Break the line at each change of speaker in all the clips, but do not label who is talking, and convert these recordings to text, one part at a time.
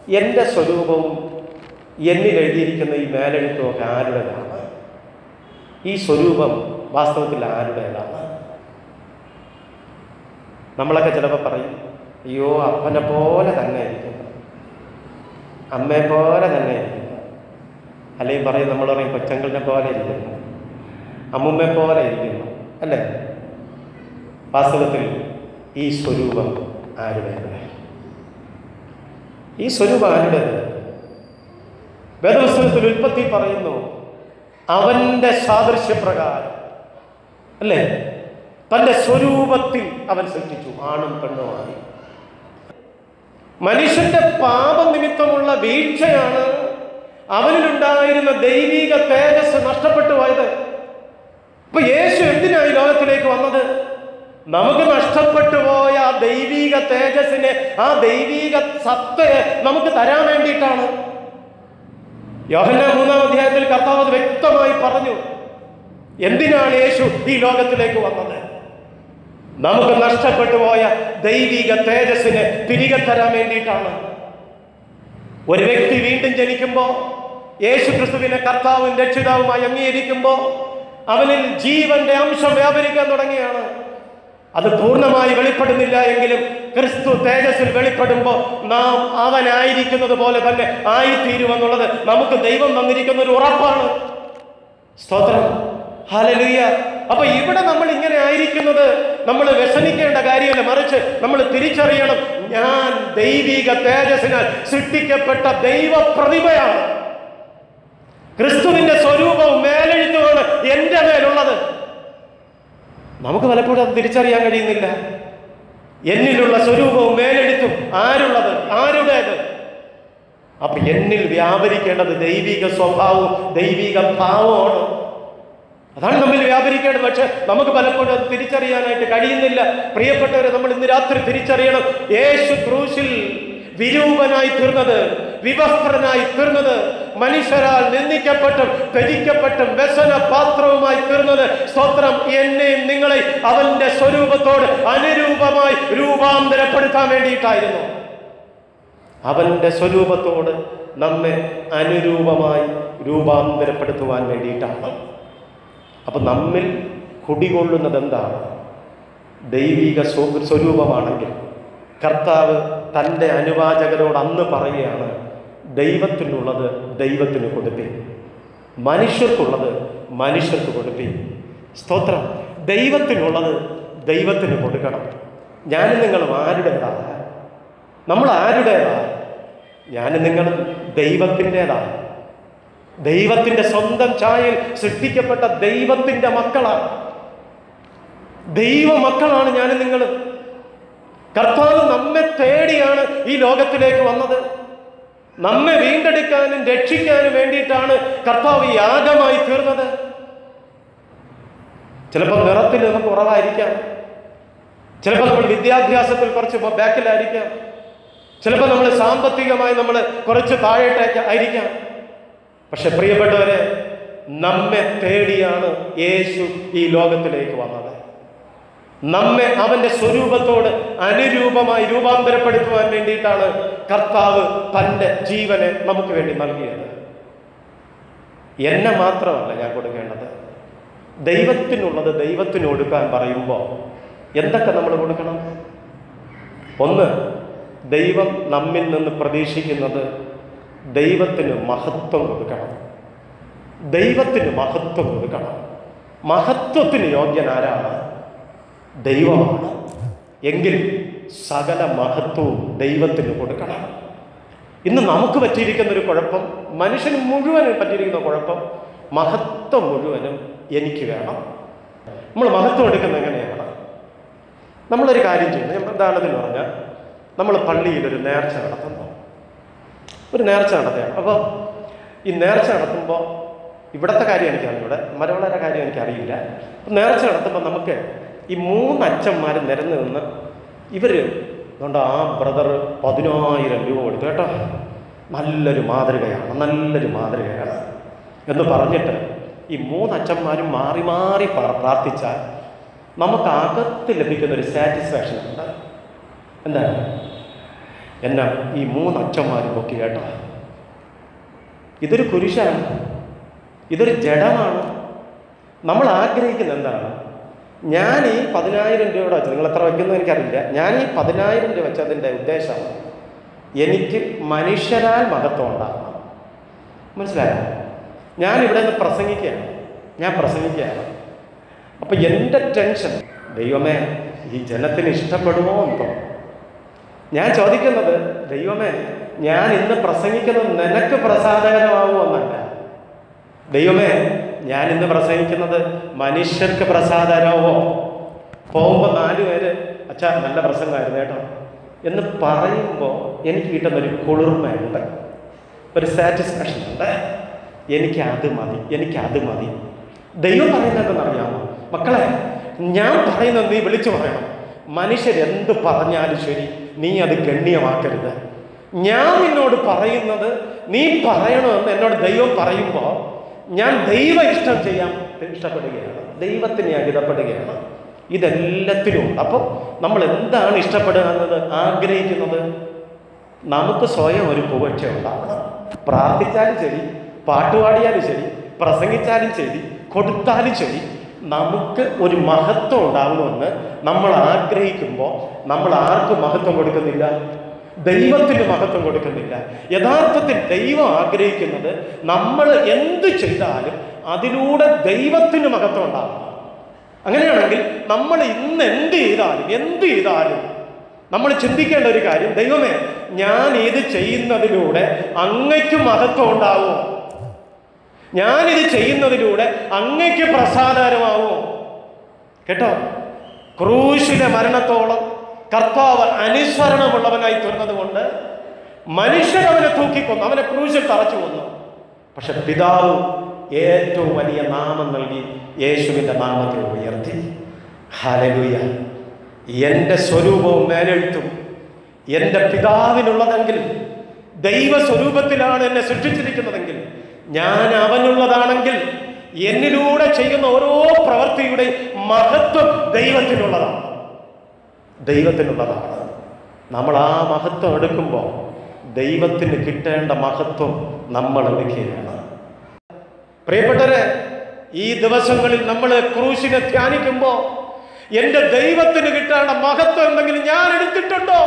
എൻ്റെ സ്വരൂപവും എന്നിൽ എഴുതിയിരിക്കുന്ന ഈ മേലെഴുത്തുമൊക്കെ ആരുടേതാണ്? ഈ സ്വരൂപം വാസ്തവത്തിൽ ആരുടേതാണ്? നമ്മളൊക്കെ ചിലപ്പോൾ പറയും, അയ്യോ അപ്പനെ പോലെ തന്നെ ഇരിക്കുന്നു, അമ്മയെ പോലെ തന്നെ ഇരിക്കുന്നു. അല്ലെങ്കിൽ പറയും, നമ്മൾ പറയും കൊച്ചങ്കളിനെ പോലെ ഇരിക്കുന്നു, അമ്മുമ്മയെ പോലെ ഇരിക്കുന്നു, അല്ലേ? വാസ്തവത്തിൽ ഈ സ്വരൂപം ആരുടേത്? ഈ സ്വരൂപം ആരുടേത്? വേദപുസ്തകത്തിൽ ഉൽപ്പത്തി പറയുന്നു, അവന്റെ സാദൃശ്യപ്രകാരം, അല്ലേ, തന്റെ സ്വരൂപത്തിൽ അവൻ സൃഷ്ടിച്ചു, ആണും പെണ്ണുമായി. മനുഷ്യന്റെ പാപനിമിത്തമുള്ള വീഴ്ചയാണ് അവനിലുണ്ടായിരുന്ന ദൈവിക തേജസ് നഷ്ടപ്പെട്ടു പോയത്. അപ്പൊ യേശു എന്തിനായി ലോകത്തിലേക്ക് വന്നത്? നമുക്ക് നഷ്ടപ്പെട്ടു പോയ ആ ദൈവിക തേജസ്സിനെ, ആ ദൈവിക സത്തയെ നമുക്ക് തരാൻ വേണ്ടിയിട്ടാണ്. യോഹന്നാൻ 3-ാം അധ്യായത്തിൽ കർത്താവ് അത് വ്യക്തമായി പറഞ്ഞു. എന്തിനാണ് യേശു ഈ ലോകത്തിലേക്ക് വന്നത്? നമുക്ക് നഷ്ടപ്പെട്ടു പോയ ദൈവിക തേജസ്സിനെ തിരികെ തരാൻ വേണ്ടിയിട്ടാണ്. ഒരു വ്യക്തി വീണ്ടും ജനിക്കുമ്പോൾ, യേശു ക്രിസ്തുവിനെ കർത്താവും രക്ഷിതാവുമായി അംഗീകരിക്കുമ്പോൾ അവനിൽ ജീവന്റെ അംശം വ്യാപരിക്കാൻ തുടങ്ങിയാണ്. അത് പൂർണ്ണമായി വെളിപ്പെടുന്നില്ല എങ്കിലും ക്രിസ്തു തേജസ്സിൽ വെളിപ്പെടുമ്പോൾ നാം അവനായിരിക്കുന്നത് പോലെ തന്നെ ആയിത്തീരുമെന്നുള്ളത് നമുക്ക് ദൈവം തന്നിരിക്കുന്ന ഒരു ഉറപ്പാണ്. സ്തോത്രം, ഹല്ലേലൂയ. അപ്പൊ ഇവിടെ നമ്മൾ ഇങ്ങനെ ആയിരിക്കുന്നത് നമ്മൾ വ്യസനിക്കേണ്ട കാര്യമല്ല, മറിച്ച് നമ്മൾ തിരിച്ചറിയണം, ഞാൻ ദൈവിക തേജസ്സിനാൽ സൃഷ്ടിക്കപ്പെട്ട ദൈവ പ്രതിമയാണ്. ക്രിസ്തുവിന്റെ സ്വരൂപവും മേലെഴുത്തുമാണ് എൻ്റെ മേലുള്ളത്. നമുക്ക് പലപ്പോഴും അത് തിരിച്ചറിയാൻ കഴിയുന്നില്ല. എന്നിലുള്ള സ്വരൂപവും മേലെഴുത്തും ആരുള്ളത്? ആരുടേത്? അപ്പൊ എന്നിൽ വ്യാപരിക്കേണ്ടത് ദൈവിക സ്വഭാവവും ദൈവിക ഭാവമാണ്. അതാണ് നമ്മിൽ വ്യാപരിക്കേണ്ടത്. പക്ഷെ നമുക്ക് പലപ്പോഴും അത് തിരിച്ചറിയാനായിട്ട് കഴിയുന്നില്ല. പ്രിയപ്പെട്ടവരെ, നമ്മൾ ഇന്ന് രാത്രി തിരിച്ചറിയണം, യേശു ക്രൂശിൽ വിരൂപനായി തീർന്നത്, വിവസ്ത്രനായി തീർന്നത്, മനുഷ്യരാൽ നിന്ദിക്കപ്പെട്ടും ത്യജിക്കപ്പെട്ടും വ്യസന പാത്രവുമായി തീർന്നത്, സ്തോത്രം, എന്നെയും നിങ്ങളെ അവന്റെ സ്വരൂപത്തോട് അനുരൂപമായി രൂപാന്തരപ്പെടുത്താൻ വേണ്ടിയിട്ടായിരുന്നു. അവന്റെ സ്വരൂപത്തോട് നമ്മെ അനുരൂപമായി രൂപാന്തരപ്പെടുത്തുവാൻ വേണ്ടിയിട്ടാണ്. അപ്പൊ നമ്മിൽ കുടികൊള്ളുന്നത് എന്താണ്? ദൈവിക സ്വരൂപമാണെങ്കിൽ കർത്താവ് തൻ്റെ അനുവാചകരോട് അന്ന് പറയുകയാണ്, ദൈവത്തിനുള്ളത് ദൈവത്തിന് കൊടുപ്പീൻ, മനുഷ്യർക്കുള്ളത് മനുഷ്യർക്ക് കൊടുപ്പീൻ. സ്തോത്രം, ദൈവത്തിനുള്ളത് ദൈവത്തിന് കൊടുക്കണം. ഞാനും നിങ്ങളും ആരുടേതാണ്? നമ്മൾ ആരുടേതാണ്? ഞാനും നിങ്ങളും ദൈവത്തിൻ്റെതാണ്. ദൈവത്തിൻ്റെ സ്വന്തം ഛായയിൽ സൃഷ്ടിക്കപ്പെട്ട ദൈവത്തിൻ്റെ മക്കളാണ്. ദൈവ മക്കളാണ് ഞാനും നിങ്ങളും. കർത്താവ് നമ്മെ തേടിയാണ് ഈ ലോകത്തിലേക്ക് വന്നത്. നമ്മെ വീണ്ടെടുക്കാനും രക്ഷിക്കാനും വേണ്ടിയിട്ടാണ് കർത്താവ് യാഗമായി തീർന്നത്. ചിലപ്പോൾ നിറത്തിൽ നമുക്ക് കുറവായിരിക്കാം, ചിലപ്പോൾ നമ്മൾ വിദ്യാഭ്യാസത്തിൽ കുറച്ച് ബാക്കിലായിരിക്കാം, ചിലപ്പോൾ നമ്മൾ സാമ്പത്തികമായി നമ്മൾ കുറച്ച് താഴേട്ടേക്ക് ആയിരിക്കാം. പക്ഷെ പ്രിയപ്പെട്ടവരെ, നമ്മെ തേടിയാണ് യേശു ഈ ലോകത്തിലേക്ക് വന്നത്. നമ്മെ അവന്റെ സ്വരൂപത്തോട് അനുരൂപമായി രൂപാന്തരപ്പെടുത്തുവാൻ വേണ്ടിയിട്ടാണ് കർത്താവ് തൻ്റെ ജീവനെ നമുക്ക് വേണ്ടി നൽകിയത്. എന്നെ മാത്രമല്ല ഞാൻ കൊടുക്കേണ്ടത്, ദൈവത്തിനുള്ളത് ദൈവത്തിന് കൊടുക്കാൻ പറയുമ്പോൾ എന്തൊക്കെ നമ്മൾ കൊടുക്കണം? ഒന്ന്, ദൈവം നമ്മിൽ നിന്ന് പ്രതീക്ഷിക്കുന്നത് ദൈവത്തിന് മഹത്വം കൊടുക്കണം. ദൈവത്തിന് മഹത്വം കൊടുക്കണം. മഹത്വത്തിന് യോഗ്യനാരാണ്? ദൈവമാണ്. എങ്കിൽ സകല മഹത്വവും ദൈവത്തിന് കൊടുക്കണം. ഇന്ന് നമുക്ക് പറ്റിയിരിക്കുന്ന ഒരു കുഴപ്പം, മനുഷ്യന് മുഴുവനും പറ്റിയിരിക്കുന്ന കുഴപ്പം, മഹത്വം മുഴുവനും എനിക്ക് വേണം. നമ്മൾ മഹത്വം എടുക്കുന്നത് എങ്ങനെയാണ്? നമ്മളൊരു കാര്യം ചെയ്യുന്നത്, ഉദാഹരണത്തിന് പറഞ്ഞാൽ നമ്മൾ പള്ളിയിലൊരു നേർച്ച നടത്തുന്നു, ഒരു നേർച്ച നടത്തുകയാണ്. അപ്പോൾ ഈ നേർച്ച നടത്തുമ്പോൾ, ഇവിടുത്തെ കാര്യം എനിക്കറിയില്ല, ഇവിടെ മലയാള കാര്യം എനിക്കറിയില്ല. നേർച്ച നടത്തുമ്പോൾ നമുക്ക് ഈ 3 അച്ഛന്മാർ നിരന്ന് നിന്ന്, ഇവർ അതുകൊണ്ട് ആ ബ്രദർ 10,000 രൂപ കൊടുത്തു കേട്ടോ, നല്ലൊരു മാതൃകയാണ്, നല്ലൊരു മാതൃകയാണ് എന്ന് പറഞ്ഞിട്ട് ഈ 3 അച്ഛന്മാരും മാറി മാറി പ്രാർത്ഥിച്ചാൽ നമുക്ക് അകത്ത് ലഭിക്കുന്നൊരു സാറ്റിസ്ഫാക്ഷൻ ഉണ്ട്. എന്താണ്? എന്നാ ഈ 3 അച്ഛന്മാരും പൊക്കി കേട്ടോ. ഇതൊരു കുരിശാണ്, ഇതൊരു ജഡമാണ്. നമ്മൾ ആഗ്രഹിക്കുന്ന എന്താണ്? ഞാൻ ഈ 10,000 രൂപയുടെ വെച്ച്, നിങ്ങൾ എത്ര വയ്ക്കുന്നത് എനിക്കറിയില്ല, ഞാൻ ഈ 10,000 രൂപ വെച്ചതിൻ്റെ ഉദ്ദേശം എനിക്ക് മനുഷ്യരാൽ മഹത്വം ഉണ്ടാകണം. മനസ്സിലായോ? ഞാനിവിടെ നിന്ന് പ്രസംഗിക്കുകയാണ്. അപ്പം എൻ്റെ ടെൻഷൻ, ദൈവമേ ഈ ജനത്തിന് ഇഷ്ടപ്പെടുമോ എന്തോ. ഞാൻ ചോദിക്കുന്നത്, ദൈവമേ ഞാൻ ഇന്ന് പ്രസംഗിക്കുന്നത് നിനക്ക് പ്രസാദകരമാവുമോ എന്നല്ല. ദൈവമേ ഞാൻ ഇന്ന് പ്രസംഗിക്കുന്നത് മനുഷ്യർക്ക് പ്രസാദകരമാവോ? പോകുമ്പോൾ 4 പേര് അച്ഛാ നല്ല പ്രസംഗമായിരുന്നു കേട്ടോ എന്ന് പറയുമ്പോൾ എനിക്ക് കിട്ടുന്നൊരു കുളിർമയുണ്ട്, ഒരു സാറ്റിസ്ഫാക്ഷൻ ഉണ്ട്. എനിക്കത് മതി. ദൈവം പറയുന്നതെന്നറിയാമോ മക്കളെ? ഞാൻ പറയുന്നത് നീ വിളിച്ചു പറയണം. മനുഷ്യരെന്ത് പറഞ്ഞാലും ശരി, നീ അത് ഗണ്യമാക്കരുത്. ഞാൻ നിന്നോട് പറയുന്നത് നീ പറയണമെന്ന് എന്നോട് ദൈവം പറയുമ്പോൾ ഞാൻ ദൈവ ഇഷ്ടം ചെയ്യാൻ ഇഷ്ടപ്പെടുകയാണ്, ദൈവത്തിന് ഞാൻ ഇഷ്ടപ്പെടുകയാണ്. ഇതെല്ലാത്തിനും. അപ്പോൾ നമ്മൾ എന്താണ് ഇഷ്ടപ്പെടുക എന്നത് ആഗ്രഹിക്കുന്നത്? നമുക്ക് സ്വയം ഒരു പുകഴ്ച ഉണ്ടാവണം. പ്രാർത്ഥിച്ചാലും ശരി, പാട്ടുപാടിയാലും ശരി, പ്രസംഗിച്ചാലും ശരി, കൊടുത്താലും ശരി, നമുക്ക് ഒരു മഹത്വം ഉണ്ടാകണമെന്ന് നമ്മൾ ആഗ്രഹിക്കുമ്പോൾ നമ്മൾ ആർക്കും മഹത്വം കൊടുക്കുന്നില്ല? ദൈവത്തിന് മഹത്വം കൊടുക്കുന്നില്ല. യഥാർത്ഥത്തിൽ ദൈവം ആഗ്രഹിക്കുന്നത് നമ്മൾ എന്ത് ചെയ്താലും അതിലൂടെ ദൈവത്തിന് മഹത്വം ഉണ്ടാകണം. അങ്ങനെയാണെങ്കിൽ നമ്മൾ ഇന്ന് എന്ത് ചെയ്താലും നമ്മൾ ചിന്തിക്കേണ്ട ഒരു കാര്യം, ദൈവമേ ഞാൻ ഇത് ചെയ്യുന്നതിലൂടെ അങ്ങയ്ക്ക് മഹത്വം ഉണ്ടാവുമോ? ഞാനിത് ചെയ്യുന്നതിലൂടെ അങ്ങയ്ക്ക് പ്രസാദകരമാവുമോ? കേട്ടോ, ക്രൂശിലെ മരണത്തോളം കർത്താവ് അനുസരണമുള്ളവനായി തീർന്നത് കൊണ്ട് മനുഷ്യൻ അവനെ തൂക്കിക്കൊന്നു, അവനെ ക്രൂശിൽ തറച്ചു കൊന്നു. പക്ഷെ പിതാവ് ഏറ്റവും വലിയ നാമം നൽകി യേശുവിൻ്റെ നാമത്തെ ഉയർത്തി. ഹല്ലേലൂയ. എൻ്റെ സ്വരൂപവും മേലെഴുത്തും എൻ്റെ പിതാവിനുള്ളതെങ്കിൽ, ദൈവസ്വരൂപത്തിലാണ് എന്നെ സൃഷ്ടിച്ചിരിക്കുന്നതെങ്കിൽ, ഞാൻ അവനുള്ളതാണെങ്കിൽ എന്നിലൂടെ ചെയ്യുന്ന ഓരോ പ്രവൃത്തിയുടെയും മഹത്വം ദൈവത്തിനുള്ളതാണ്. നമ്മൾ ആ മഹത്വം എടുക്കുമ്പോൾ ദൈവത്തിന് കിട്ടേണ്ട മഹത്വം നമ്മൾ എടുക്കുകയാണ്. പ്രിയപ്പെട്ടവരെ, ഈ ദിവസങ്ങളിൽ നമ്മൾ ക്രൂശിനെ ധ്യാനിക്കുമ്പോൾ എൻ്റെ ദൈവത്തിന് കിട്ടേണ്ട മഹത്വം എന്തെങ്കിലും ഞാൻ എടുത്തിട്ടുണ്ടോ?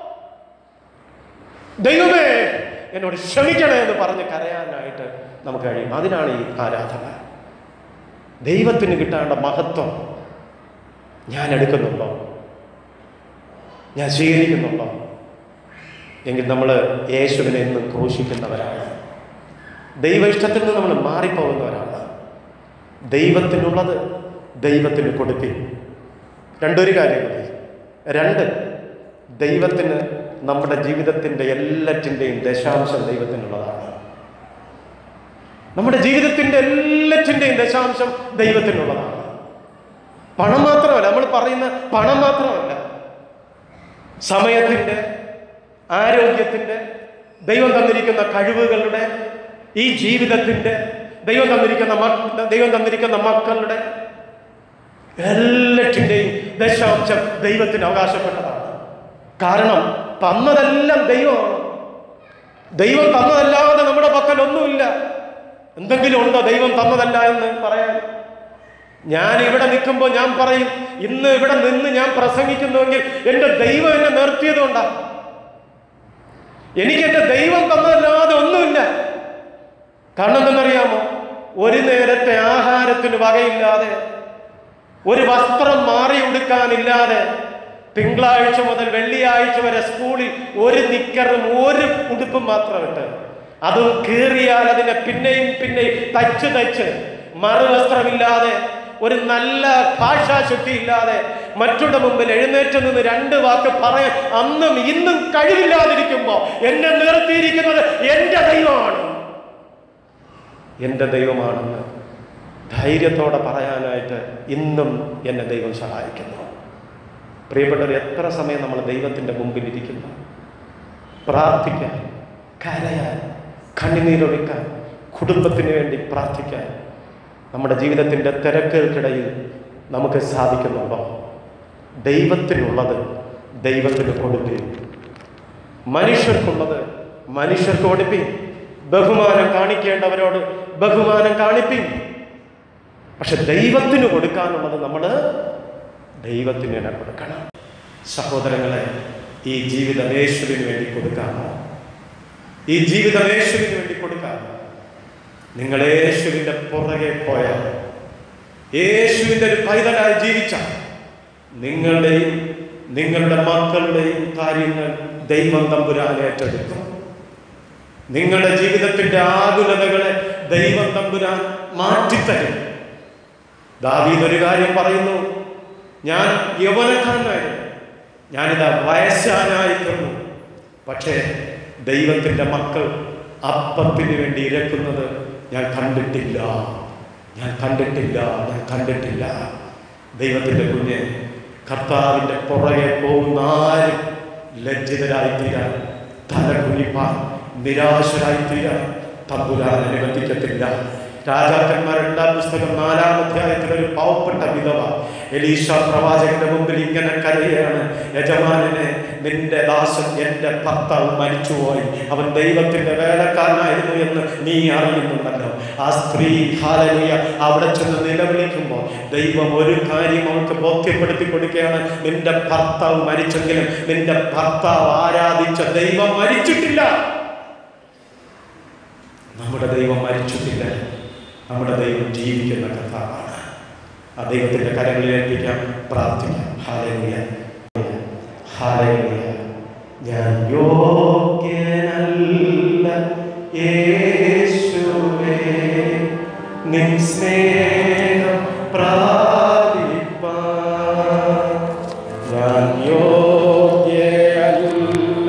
ദൈവമേ എന്നോട് ക്ഷമിക്കണേ എന്ന് പറഞ്ഞ് കരയാനായിട്ട് നമുക്ക് കഴിയും. അതിനാണ് ഈ ആരാധന. ദൈവത്തിന് കിട്ടേണ്ട മഹത്വം ഞാൻ എടുക്കുന്നുണ്ടോ? ഞാൻ സ്വീകരിക്കുന്നുണ്ടോ? എങ്കിൽ നമ്മൾ യേശുവിനെ എന്നും ക്രൂശിക്കുന്നവരാണ്. ദൈവ ഇഷ്ടത്തിൽ നിന്ന് നമ്മൾ മാറിപ്പോകുന്നവരാണ്. ദൈവത്തിനുള്ളത് ദൈവത്തിന് കൊടുക്കുക. രണ്ടൊരു കാര്യങ്ങൾ. 2, ദൈവത്തിന് നമ്മുടെ ജീവിതത്തിൻ്റെ എല്ലാറ്റിൻ്റെയും ദശാംശം ദൈവത്തിനുള്ളതാണ്. നമ്മുടെ ജീവിതത്തിൻ്റെ എല്ലാറ്റിൻ്റെയും ദശാംശം ദൈവത്തിനുള്ളതാണ്. പണം മാത്രമല്ല, നമ്മൾ പറയുന്ന പണം മാത്രമല്ല, സമയത്തിൻ്റെ, ആരോഗ്യത്തിൻ്റെ, ദൈവം തന്നിരിക്കുന്ന കഴിവുകളുടെ, ഈ ജീവിതത്തിൻ്റെ, ദൈവം തന്നിരിക്കുന്ന മക്കളുടെ എല്ലാറ്റിൻ്റെയും ദശാംശം ദൈവത്തിന് അവകാശപ്പെട്ടതാണ്. കാരണം തന്നതെല്ലാം ദൈവമാണ്. ദൈവം തന്നതല്ലാതെ നമ്മുടെ പക്കൽ ഒന്നുമില്ല. എന്തെങ്കിലും ഉണ്ടോ ദൈവം തന്നതല്ല എന്ന് പറയാൻ? ഞാൻ ഇവിടെ നിൽക്കുമ്പോൾ ഞാൻ പറയും, ഇന്ന് ഇവിടെ നിന്ന് ഞാൻ പ്രസംഗിക്കുന്നുവെങ്കിൽ എൻ്റെ ദൈവം എന്നെ നിർത്തിയത് കൊണ്ടാണ്. എനിക്ക് എൻ്റെ ദൈവം തന്നതല്ലാതെ ഒന്നുമില്ല. കാരണം എന്തെന്നറിയാമോ? ഒരു നേരത്തെ ആഹാരത്തിന് വകയില്ലാതെ, ഒരു വസ്ത്രം മാറി ഉടുക്കാനില്ലാതെ, തിങ്കളാഴ്ച മുതൽ വെള്ളിയാഴ്ച വരെ സ്കൂളിൽ ഒരു നിക്കറും ഒരു ഉടുപ്പും മാത്രം ഇട്ട്, അതും കീറിയാൽ അതിനെ പിന്നെയും തച്ച് മറുവസ്ത്രമില്ലാതെ, ഒരു നല്ല ഭാഷാശുദ്ധി ഇല്ലാതെ, മറ്റുള്ള മുമ്പിൽ എഴുന്നേറ്റ് നിന്ന് 2 വാക്ക് പറയാൻ അന്നും ഇന്നും കഴിവില്ലാതിരിക്കുമ്പോ എന്നെ നിർത്തിയിരിക്കുന്നത് എൻ്റെ ദൈവമാണെന്ന് ധൈര്യത്തോടെ പറയാനായിട്ട് ഇന്നും എന്നെ ദൈവം സഹായിക്കുന്നു. പ്രിയപ്പെട്ടവർ, എത്ര സമയം നമ്മൾ ദൈവത്തിൻ്റെ മുമ്പിൽ ഇരിക്കുന്നു? പ്രാർത്ഥിക്കാൻ, കരയാൻ, കണ്ണുനീരൊഴുക്കാൻ, കുടുംബത്തിന് വേണ്ടി പ്രാർത്ഥിക്കാൻ നമ്മുടെ ജീവിതത്തിൻ്റെ തിരക്കുകൾക്കിടയിൽ നമുക്ക് സാധിക്കുന്നുണ്ടോ? ദൈവത്തിനുള്ളത് ദൈവത്തിന് കൊടുക്കുകയും മനുഷ്യർക്കുള്ളത് മനുഷ്യർക്ക് കൊടുപ്പിൻ, ബഹുമാനം കാണിക്കേണ്ടവരോട് ബഹുമാനം കാണിപ്പിൻ. പക്ഷെ ദൈവത്തിന് കൊടുക്കാനുള്ളത് നമ്മൾ ദൈവത്തിന് തന്നെ കൊടുക്കണം. സഹോദരങ്ങളെ, ഈ ജീവിതം യേശുവിന് വേണ്ടി കൊടുക്കാമോ? ഈ ജീവിതം യേശുവിന് വേണ്ടി കൊടുക്കാമോ? നിങ്ങൾ യേശുവിൻ്റെ പുറകെ പോയാൽ, യേശുവിൻ്റെ ഒരു പൈതലായി ജീവിച്ച നിങ്ങളുടെയും നിങ്ങളുടെ മക്കളുടെയും കാര്യങ്ങൾ ദൈവം തമ്പുരാൻ ഏറ്റെടുക്കും. നിങ്ങളുടെ ജീവിതത്തിന്റെ ആകുലതകളെ ദൈവം തമ്പുരാൻ മാറ്റിത്തരും. ദാവീദ് ഒരു കാര്യം പറയുന്നു, ഞാൻ യൗവനക്കാരനായിരുന്നു, ഞാനിതാ വയസ്സാനായിരിക്കുന്നു, പക്ഷേ ദൈവത്തിൻ്റെ മക്കൾ അപ്പത്തിന് വേണ്ടി ഇരക്കുന്നത് ഞാൻ കണ്ടിട്ടില്ല, ഞാൻ കണ്ടിട്ടില്ല, ഞാൻ കണ്ടിട്ടില്ല. ദൈവത്തിൻ്റെ കുഞ്ഞെ, കർത്താവിൻ്റെ പുറകെ പോകുന്ന ആരും ലജ്ജിതരായിത്തീരാൻ, തലകുനിപ്പാൻ, നിരാശരായിത്തീരാൻ തമ്പുരാൻ അനുവദിക്കത്തില്ല. രാജാക്കന്മാർ 2-ാം പുസ്തകം 4-ാം അധ്യായത്തിൽ ഒരു പാവപ്പെട്ട വിധവ എലീശ പ്രവാചകന്റെ മുമ്പിൽ ഇങ്ങനെ കരയാണ്, യജമാനനെ, നിന്റെ ദാസൻ, എൻ്റെ ഭർത്താവ് മരിച്ചുപോയി, അവൻ ദൈവത്തിന്റെ വേലക്കാരനായിരുന്നു എന്ന് നീ അറിയുന്നുണ്ടല്ലോ. ആ സ്ത്രീ ഹല്ലേലൂയ അവിടെ ചെന്ന് നിലവിളിക്കുമ്പോൾ ദൈവം ഒരു കാര്യം അവൾക്ക് ബോധ്യപ്പെടുത്തി കൊടുക്കുകയാണ്, നിന്റെ ഭർത്താവ് മരിച്ചെങ്കിലും നിന്റെ ഭർത്താവ് ആരാധിച്ച ദൈവം മരിച്ചിട്ടില്ല. നമ്മുടെ ദൈവം മരിച്ചിട്ടില്ല, നമ്മുടെ ദൈവം ജീവിക്കുന്ന കർത്താവാണ്. ആ ദൈവത്തിന്റെ കരങ്ങളിൽ ഏൽപ്പിക്കാം, പ്രാർത്ഥിക്കാം. Hallelujah, hallelujah. ഞാൻ യോഗ്യനല്ല യേശുവേ നിൻ സ്നേഹം പ്രാപിപ്പാൻ, ഞാൻ യോഗ്യനല്ല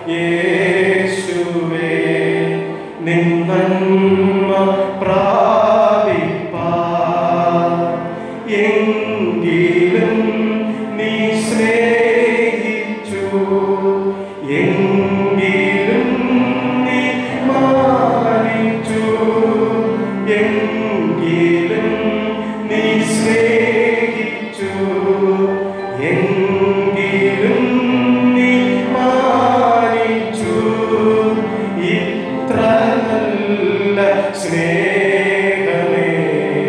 യേശുവേ നിൻ നന്മ പ്രാപിപ്പാൻ, എങ്കിലും നീ സ്നേഹിച്ചു, എങ്കിലും നീ മാനിച്ചു, എങ്കിലും നീ സ്നേഹിച്ചു, എങ്കിലും നീ മാനിച്ചു. ഇത്ര നല്ല സ്നേഹമേ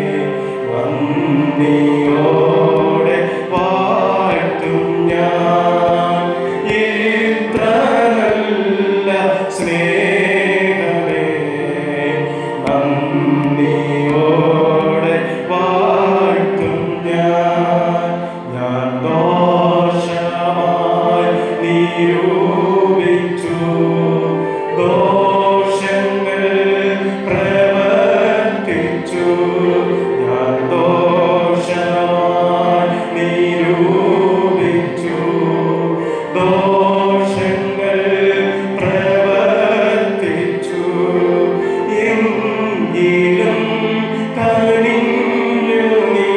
നന്ദിയോടെ വാഴ്ത്തും ഞാൻ. ഇത്ര നല്ല സ്നേഹമേ നന്ദിയോടെ വാഴ്ത്തും ഞാൻ. ഞാൻ ദോഷമായി നിരൂപിച്ചു, ദോഷങ്ങൾ പ്രവർത്തിച്ചു, ഞാൻ ദോഷമായി നിരൂപിച്ചു, ദോഷങ്ങൾ പ്രവർത്തിച്ചു, എങ്കിലും കനിഞ്ഞു നീ,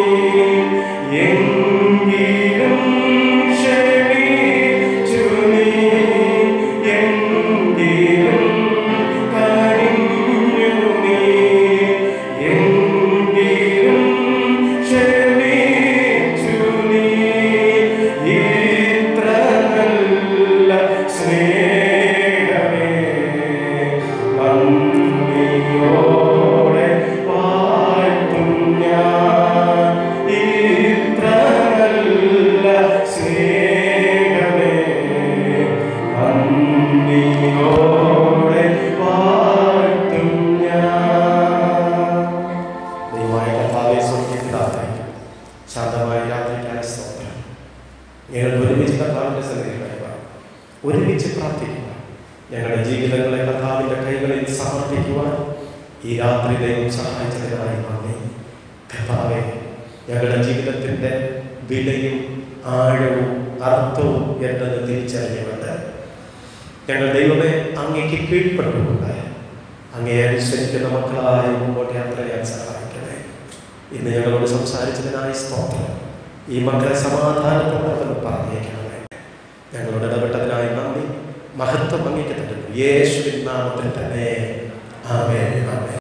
എങ്കിലും ക്ഷമിച്ചു നീ, എങ്കിലും കനിഞ്ഞു നീ, എങ്കിലും ക്ഷമിച്ചു നീ. ഇത്ര നല്ല സ്നേഹമേ നന്ദിയോടെ വാഴ്ത്തും ഞാൻ. ഇത്ര നല്ല സ്നേഹമേ നന്ദിയോടെ വാഴ്ത്തും ഞാൻ. ദൈവമായ കർത്താവേ, സ്വർഗ്ഗപിതാവേ, ശാന്തമായ രാത്രിക്കായ സ്തോത്രം. ഞങ്ങൾ ഒരുമിച്ച് കർത്താവിൻ്റെ സന്നിധിയിൽ വരുവാൻ, ഒരുമിച്ച് പ്രാർത്ഥിക്കുവാൻ, ഞങ്ങളുടെ ജീവിതങ്ങളെ കർത്താവിൻ്റെ കൈകളിൽ സമർപ്പിക്കുവാൻ ഈ രാത്രി ദൈവം സഹായിച്ചതിനായി നന്ദി. കർത്താവേ, ഞങ്ങളുടെ ജീവിതത്തിൻ്റെ വിലയും ആഴവും അർത്ഥവും എന്നത് തിരിച്ചറിഞ്ഞുകൊണ്ട് ഞങ്ങൾ ദൈവമേ അങ്ങേക്ക് കീഴ്പ്പെട്ടുകൊണ്ട് അങ്ങേ അനുസരിക്കുന്ന മക്കളായി മുമ്പോട്ട് യാത്ര ചെയ്യാൻ സഹായിക്കണേ. ഇന്ന് ഞങ്ങളോട് സംസാരിച്ചതിനായി സ്തോത്രം. ഈ മക്കളെ സമാധാനത്തോടെ പറഞ്ഞേക്കണമേ. ഞങ്ങളോട് ഇടപെട്ടതിനായി നന്ദി. മഹത്വം അങ്ങേക്ക് തരുന്നു യേശുവിൻ നാമത്തിൽ തന്നെ. ആമേൻ, ആമേൻ.